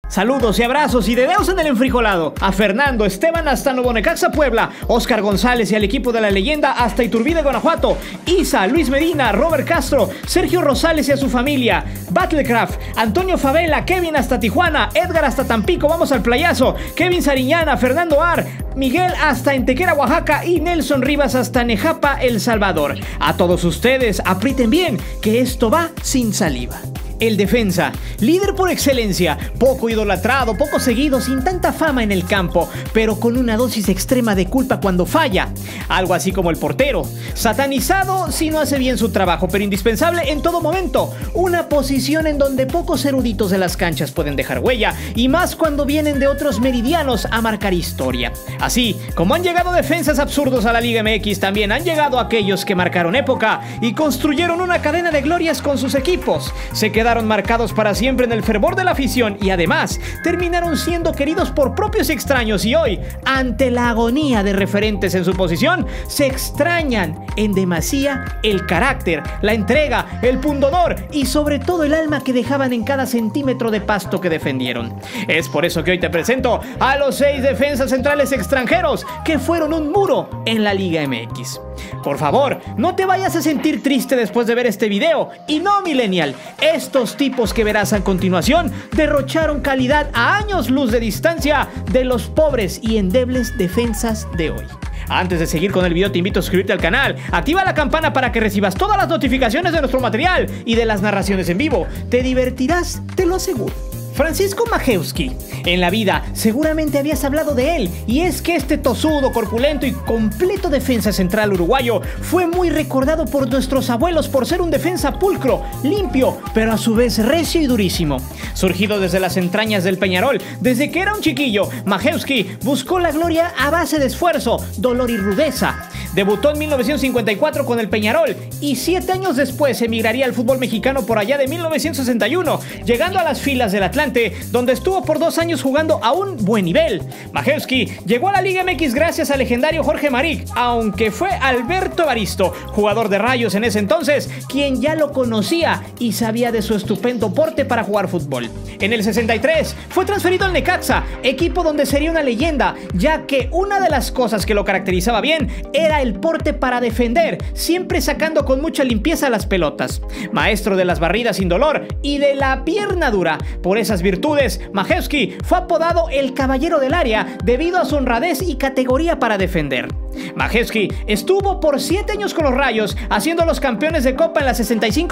Saludos y abrazos y dedos en el enfrijolado a Fernando Esteban hasta Nuevo Necaxa, Puebla, Oscar González y al equipo de la leyenda hasta Iturbide, Guanajuato, Isa, Luis Medina, Robert Castro, Sergio Rosales y a su familia, Battlecraft, Antonio Favela, Kevin hasta Tijuana, Edgar hasta Tampico, vamos al playazo, Kevin Sariñana, Fernando Ar, Miguel hasta Entequera, Oaxaca y Nelson Rivas hasta Nejapa, El Salvador. A todos ustedes, aprieten bien, que esto va sin saliva. El defensa, líder por excelencia, poco idolatrado, poco seguido, sin tanta fama en el campo, pero con una dosis extrema de culpa cuando falla. Algo así como el portero, satanizado si no hace bien su trabajo, pero indispensable en todo momento. Una posición en donde pocos eruditos de las canchas pueden dejar huella, y más cuando vienen de otros meridianos a marcar historia. Así como han llegado defensas absurdos a la Liga MX, también han llegado aquellos que marcaron época y construyeron una cadena de glorias con sus equipos. Se quedaron marcados para siempre en el fervor de la afición y además terminaron siendo queridos por propios y extraños, y hoy, ante la agonía de referentes en su posición, se extrañan en demasía el carácter, la entrega, el pundonor y sobre todo el alma que dejaban en cada centímetro de pasto que defendieron. Es por eso que hoy te presento a los 6 defensas centrales extranjeros que fueron un muro en la Liga MX. Por favor, no te vayas a sentir triste después de ver este video. Y no, millennial, estos tipos que verás a continuación derrocharon calidad a años luz de distancia de los pobres y endebles defensas de hoy. Antes de seguir con el video, te invito a suscribirte al canal, activa la campana para que recibas todas las notificaciones de nuestro material y de las narraciones en vivo. Te divertirás, te lo aseguro. Francisco Majewski. En la vida seguramente habías hablado de él, y es que este tosudo, corpulento y completo defensa central uruguayo fue muy recordado por nuestros abuelos por ser un defensa pulcro, limpio, pero a su vez recio y durísimo. Surgido desde las entrañas del Peñarol, desde que era un chiquillo, Majewski buscó la gloria a base de esfuerzo, dolor y rudeza. Debutó en 1954 con el Peñarol y 7 años después emigraría al fútbol mexicano por allá de 1961, llegando a las filas del Atlante, donde estuvo por 2 años jugando a un buen nivel. Majewski llegó a la Liga MX gracias al legendario Jorge Maric, aunque fue Alberto Evaristo, jugador de Rayos en ese entonces, quien ya lo conocía y sabía de su estupendo porte para jugar fútbol. En el 63 fue transferido al Necaxa, equipo donde sería una leyenda, ya que una de las cosas que lo caracterizaba bien era el porte para defender, siempre sacando con mucha limpieza las pelotas. Maestro de las barridas sin dolor y de la pierna dura. Por esas virtudes, Majewski fue apodado el caballero del área debido a su honradez y categoría para defender. Majewski estuvo por 7 años con los Rayos, haciendo los campeones de Copa en la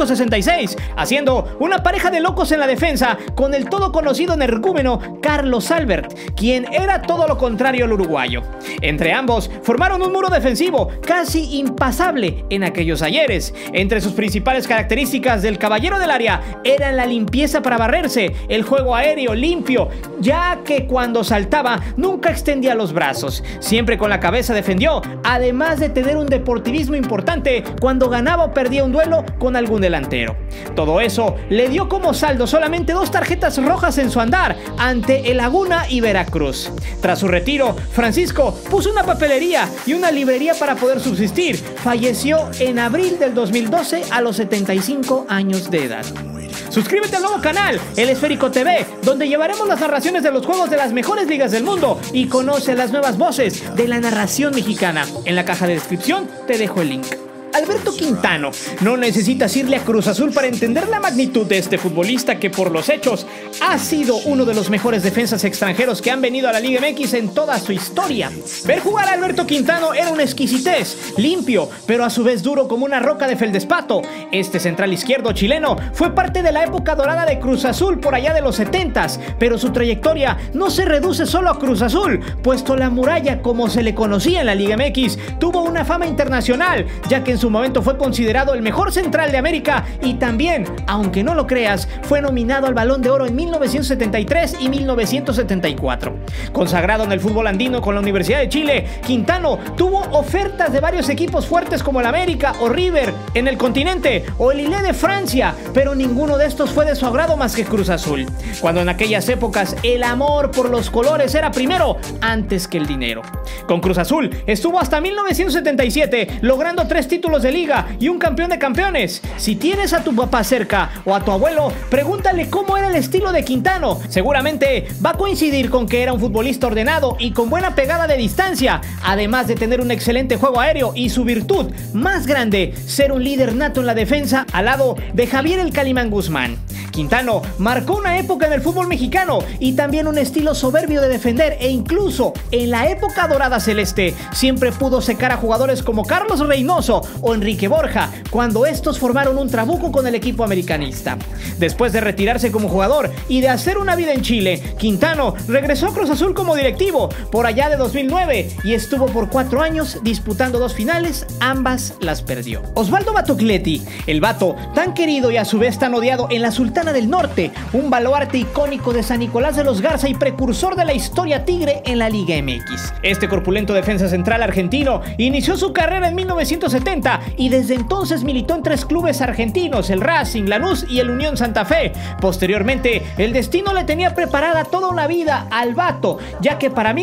65-66, haciendo una pareja de locos en la defensa con el todo conocido energúmeno Carlos Albert, quien era todo lo contrario al uruguayo. Entre ambos formaron un muro defensivo casi impasable en aquellos ayeres. Entre sus principales características del caballero del área eran la limpieza para barrerse, el juego aéreo limpio, ya que cuando saltaba nunca extendía los brazos, siempre con la cabeza defendió, además de tener un deportivismo importante cuando ganaba o perdía un duelo con algún delantero. Todo eso le dio como saldo solamente 2 tarjetas rojas en su andar ante el Laguna y Veracruz. Tras su retiro, Francisco puso una papelería y una librería para poder subsistir. Falleció en abril del 2012 a los 75 años de edad. Suscríbete al nuevo canal, El Esférico TV, donde llevaremos las narraciones de los juegos de las mejores ligas del mundo y conoce las nuevas voces de la narración mexicana. En la caja de descripción te dejo el link. Alberto Quintano. No necesitas irle a Cruz Azul para entender la magnitud de este futbolista que por los hechos ha sido uno de los mejores defensas extranjeros que han venido a la Liga MX en toda su historia. Ver jugar a Alberto Quintano era una exquisitez, limpio, pero a su vez duro como una roca de feldespato. Este central izquierdo chileno fue parte de la época dorada de Cruz Azul por allá de los 70s, pero su trayectoria no se reduce solo a Cruz Azul, puesto la muralla, como se le conocía en la Liga MX, tuvo una fama internacional, ya que en su momento fue considerado el mejor central de América y también, aunque no lo creas, fue nominado al Balón de Oro en 1973 y 1974. Consagrado en el fútbol andino con la Universidad de Chile, Quintano tuvo ofertas de varios equipos fuertes como el América o River en el continente o el Lille de Francia, pero ninguno de estos fue de su agrado más que Cruz Azul, cuando en aquellas épocas el amor por los colores era primero antes que el dinero. Con Cruz Azul estuvo hasta 1977, logrando 3 títulos títulos de liga y un campeón de campeones. Si tienes a tu papá cerca o a tu abuelo, pregúntale cómo era el estilo de Quintano. Seguramente va a coincidir con que era un futbolista ordenado y con buena pegada de distancia, además de tener un excelente juego aéreo y su virtud más grande, ser un líder nato en la defensa al lado de Javier el Calimán Guzmán. Quintano marcó una época en el fútbol mexicano y también un estilo soberbio de defender, e incluso en la época dorada celeste siempre pudo secar a jugadores como Carlos Reynoso o Enrique Borja cuando estos formaron un trabuco con el equipo americanista. Después de retirarse como jugador y de hacer una vida en Chile, Quintano regresó a Cruz Azul como directivo por allá de 2009 y estuvo por 4 años disputando 2 finales, ambas las perdió. Osvaldo Batocletti, el Bato, tan querido y a su vez tan odiado en la Sultana del Norte, un baluarte icónico de San Nicolás de los Garza y precursor de la historia tigre en la Liga MX. Este corpulento defensa central argentino inició su carrera en 1970 y desde entonces militó en 3 clubes argentinos, el Racing, Lanús y el Unión Santa Fe. Posteriormente, el destino le tenía preparada toda una vida al Bato, ya que para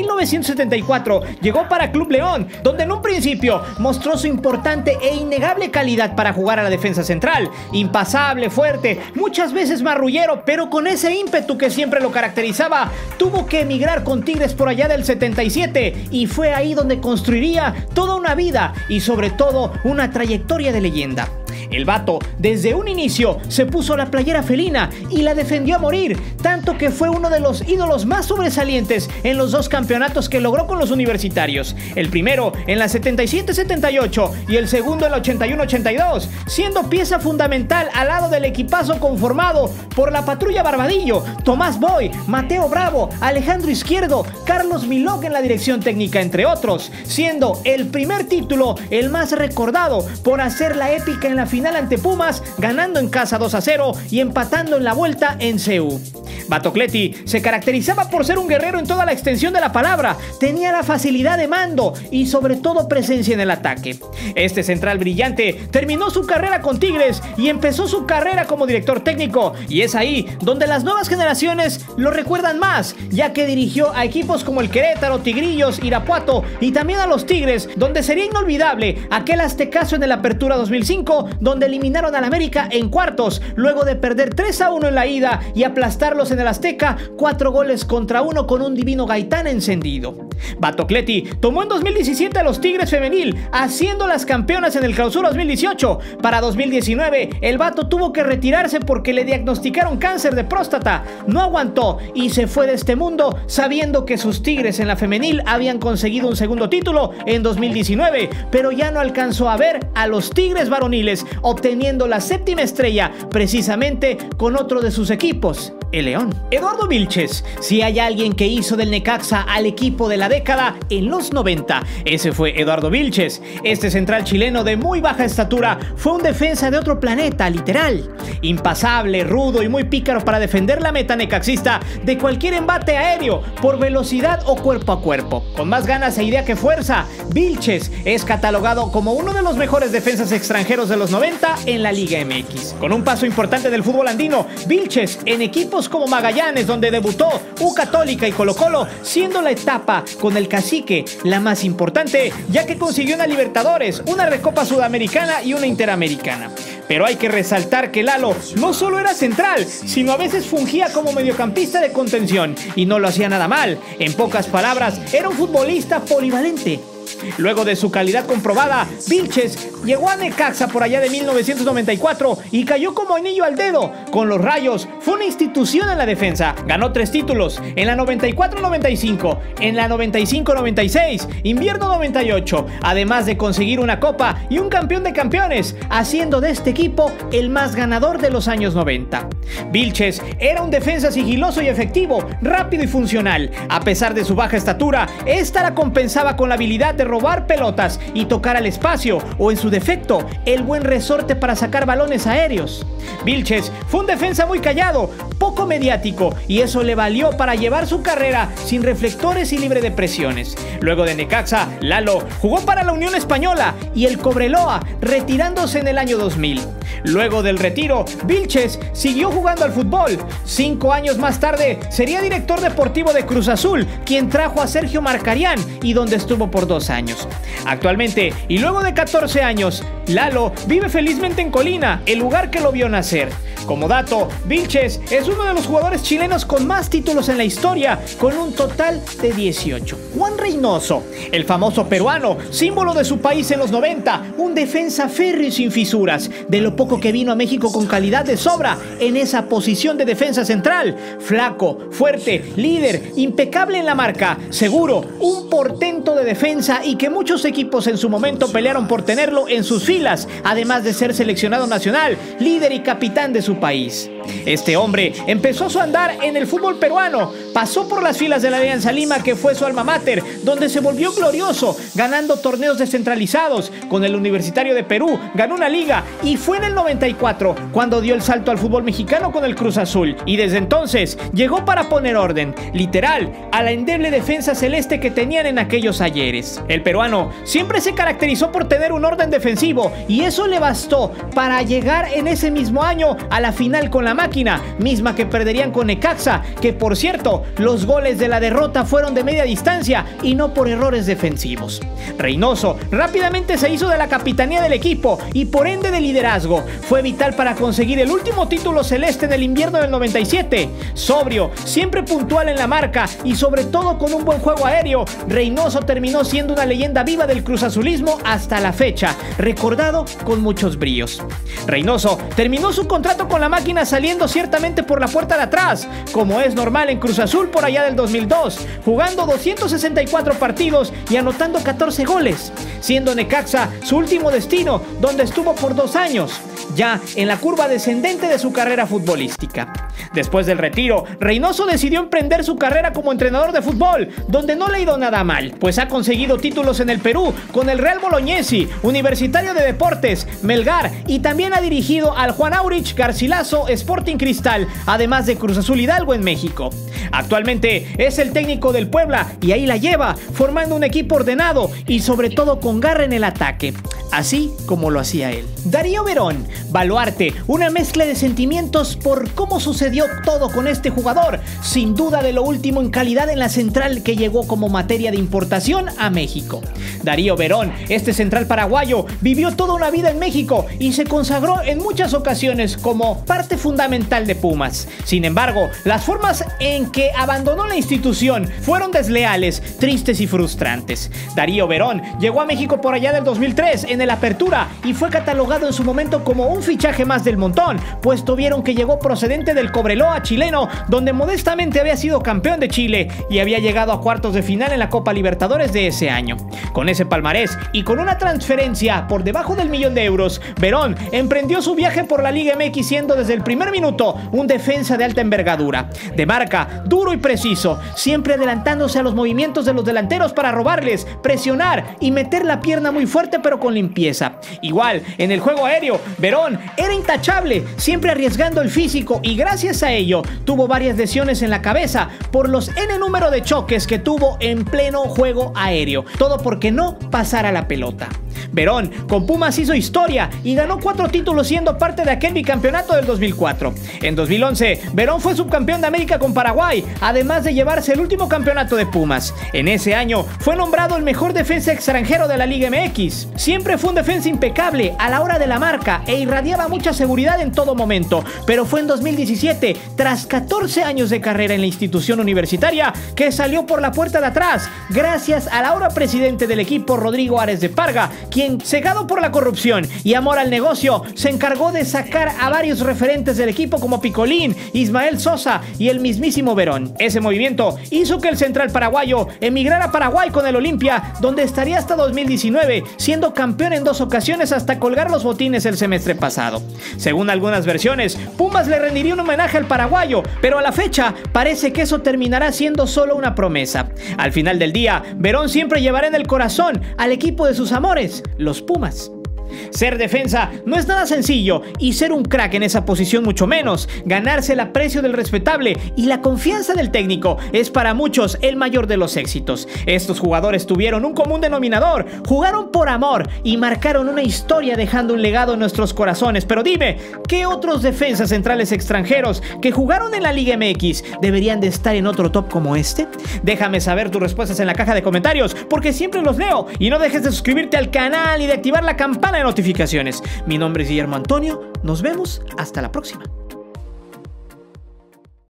1974 llegó para Club León, donde en un principio mostró su importante e innegable calidad para jugar a la defensa central. Impasable, fuerte, muchas veces marrullero, pero con ese ímpetu que siempre lo caracterizaba, tuvo que emigrar con Tigres por allá del 77 y fue ahí donde construiría toda una vida y sobre todo una trayectoria de leyenda. El Bato desde un inicio se puso la playera felina y la defendió a morir, tanto que fue uno de los ídolos más sobresalientes en los 2 campeonatos que logró con los universitarios, el primero en la 77-78 y el segundo en la 81-82, siendo pieza fundamental al lado del equipazo conformado por la Patrulla Barbadillo, Tomás Boy, Mateo Bravo, Alejandro Izquierdo, Carlos Milok en la dirección técnica, entre otros, siendo el primer título el más recordado por hacer la épica en la final ante Pumas, ganando en casa 2-0 y empatando en la vuelta en CU. Batocletti se caracterizaba por ser un guerrero en toda la extensión de la palabra, tenía la facilidad de mando y sobre todo presencia en el ataque. Este central brillante terminó su carrera con Tigres y empezó su carrera como director técnico, y es ahí donde las nuevas generaciones lo recuerdan más, ya que dirigió a equipos como el Querétaro, Tigrillos, Irapuato y también a los Tigres, donde sería inolvidable aquel aztecazo en el Apertura 2005, donde eliminaron al América en cuartos, luego de perder 3-1 en la ida y aplastarlos en el Azteca 4-1 con un divino Gaitán encendido. Batocletti tomó en 2017 a los Tigres femenil, haciéndolas campeonas en el Clausura 2018. Para 2019, el Bato tuvo que retirarse porque le diagnosticaron cáncer de próstata. No aguantó y se fue de este mundo sabiendo que sus Tigres en la femenil habían conseguido un segundo título en 2019, pero ya no alcanzó a ver a los Tigres varoniles obteniendo la 7ª estrella precisamente con otro de sus equipos, el León. Eduardo Vilches, si hay alguien que hizo del Necaxa al equipo de la década en los 90, ese fue Eduardo Vilches. Este central chileno de muy baja estatura fue un defensa de otro planeta, literal. Impasable, rudo y muy pícaro para defender la meta necaxista de cualquier embate aéreo, por velocidad o cuerpo a cuerpo. Con más ganas e idea que fuerza, Vilches es catalogado como uno de los mejores defensas extranjeros de los 90 en la Liga MX. Con un paso importante del fútbol andino, Vilches en equipos como Magallanes, donde debutó, U Católica y Colo-Colo, siendo la etapa con el Cacique la más importante, ya que consiguió una Libertadores, una Recopa Sudamericana y una Interamericana. Pero hay que resaltar que Lalo no solo era central, sino a veces fungía como mediocampista de contención, y no lo hacía nada mal. En pocas palabras, era un futbolista polivalente. Luego de su calidad comprobada, Vilches llegó a Necaxa por allá de 1994 y cayó como anillo al dedo. Con los Rayos fue una institución en la defensa. Ganó 3 títulos, en la 94-95, en la 95-96, invierno 98, además de conseguir una copa y un campeón de campeones, haciendo de este equipo el más ganador de los años 90. Vilches era un defensa sigiloso y efectivo, rápido y funcional. A pesar de su baja estatura, esta la compensaba con la habilidad de robar pelotas y tocar al espacio, o en su defecto, el buen resorte para sacar balones aéreos. Vilches fue un defensa muy callado, poco mediático y eso le valió para llevar su carrera sin reflectores y libre de presiones. Luego de Necaxa, Lalo jugó para la Unión Española y el Cobreloa, retirándose en el año 2000. Luego del retiro, Vilches siguió jugando al fútbol. 5 años más tarde, sería director deportivo de Cruz Azul, quien trajo a Sergio Marcarián y donde estuvo por 2 años. Actualmente, y luego de 14 años, Lalo vive felizmente en Colina, el lugar que lo vio nacer. Como dato, Vilches es uno de los jugadores chilenos con más títulos en la historia, con un total de 18. Juan Reynoso, el famoso peruano, símbolo de su país en los 90, un defensa férreo y sin fisuras, de lo poco que vino a México con calidad de sobra en esa posición de defensa central. Flaco, fuerte, líder, impecable en la marca, seguro, un portento de defensa y que muchos equipos en su momento pelearon por tenerlo en sus filas, además de ser seleccionado nacional, líder y capitán de su país. Este hombre empezó su andar en el fútbol peruano, pasó por las filas de la Alianza Lima, que fue su alma mater, donde se volvió glorioso, ganando torneos descentralizados. Con el Universitario de Perú ganó una liga y fue en el 94 cuando dio el salto al fútbol mexicano con el Cruz Azul, y desde entonces llegó para poner orden, literal, a la endeble defensa celeste que tenían en aquellos ayeres. El peruano siempre se caracterizó por tener un orden defensivo y eso le bastó para llegar en ese mismo año a la final con la máquina, misma que perderían con Necaxa, que por cierto, los goles de la derrota fueron de media distancia y no por errores defensivos. Reynoso rápidamente se hizo de la capitanía del equipo y por ende de liderazgo. Fue vital para conseguir el último título celeste del invierno del 97. Sobrio, siempre puntual en la marca y sobre todo con un buen juego aéreo, Reynoso terminó siendo una leyenda viva del cruzazulismo hasta la fecha, recordado con muchos bríos. Reynoso terminó su contrato con la máquina saliendo ciertamente por la puerta de atrás, como es normal en Cruz Azul por allá del 2002, jugando 264 partidos y anotando 14 goles, siendo Necaxa su último destino, donde estuvo por 2 años, ya en la curva descendente de su carrera futbolística. Después del retiro, Reynoso decidió emprender su carrera como entrenador de fútbol, donde no le ha ido nada mal, pues ha conseguido títulos en el Perú con el Real Bolognesi, Universitario de Deportes, Melgar, y también ha dirigido al Juan Aurich, Garcilaso, Sporting Cristal, además de Cruz Azul Hidalgo en México. Actualmente es el técnico del Puebla y ahí la lleva, formando un equipo ordenado y sobre todo con garra en el ataque, así como lo hacía él. Darío Verón, baluarte, una mezcla de sentimientos por cómo sucedió todo con este jugador, sin duda de lo último en calidad en la central que llegó como materia de importación a México. Darío Verón, este central paraguayo, vivió toda una vida en México y se consagró en muchas ocasiones como parte fundamental de Pumas. Sin embargo, las formas en que abandonó la institución fueron desleales, tristes y frustrantes. Darío Verón llegó a México por allá del 2003 en el Apertura y fue catalogado en su momento como un fichaje más del montón, puesto vieron que llegó procedente del Cobreloa chileno, donde modestamente había sido campeón de Chile y había llegado a cuartos de final en la Copa Libertadores de ese año. Con ese palmarés y con una transferencia por debajo del €1.000.000, Verón emprendió su viaje por la Liga MX siendo desde el primer minuto un defensa de alta envergadura, de marca, duro y preciso, siempre adelantándose a los movimientos de los delanteros para robarles, presionar y meter la pierna muy fuerte pero con limpieza. Igual, en el juego aéreo, Verón era intachable, siempre arriesgando el físico y gracias a ello tuvo varias lesiones en la cabeza por los N número de choques que tuvo en pleno juego aéreo, todo porque no pasara la pelota. Verón con Pumas hizo historia y ganó 4 títulos siendo parte de aquel bicampeonato del 2004. En 2011, Verón fue subcampeón de América con Paraguay, además de llevarse el último campeonato de Pumas. En ese año fue nombrado el mejor defensa extranjero de la Liga MX. Siempre fue un defensa impecable a la hora de la marca e irradiaba mucha seguridad en todo momento, pero fue en 2017, tras 14 años de carrera en la institución universitaria, que salió por la puerta de atrás, gracias al ahora presidente del equipo, Rodrigo Ares de Parga, quien, cegado por la corrupción y amor al negocio, se encargó de sacar a varios referentes del equipo como Picolín, Ismael Sosa y el mismísimo Verón. Ese movimiento hizo que el central paraguayo emigrara a Paraguay con el Olimpia, donde estaría hasta 2019, siendo campeón en 2 ocasiones hasta colgar los botines el semestre pasado. Según algunas versiones, Pumas le rendiría un homenaje al paraguayo, pero a la fecha parece que eso terminará siendo solo una promesa. Al final del día, Verón siempre llevará en el corazón al equipo de sus amores, los Pumas. Ser defensa no es nada sencillo y ser un crack en esa posición mucho menos. Ganarse el aprecio del respetable y la confianza del técnico es para muchos el mayor de los éxitos. Estos jugadores tuvieron un común denominador, jugaron por amor y marcaron una historia dejando un legado en nuestros corazones. Pero dime, ¿qué otros defensas centrales extranjeros que jugaron en la Liga MX deberían de estar en otro top como este? Déjame saber tus respuestas en la caja de comentarios porque siempre los leo, y no dejes de suscribirte al canal y de activar la campana de notificaciones. Mi nombre es Guillermo Antonio, nos vemos hasta la próxima.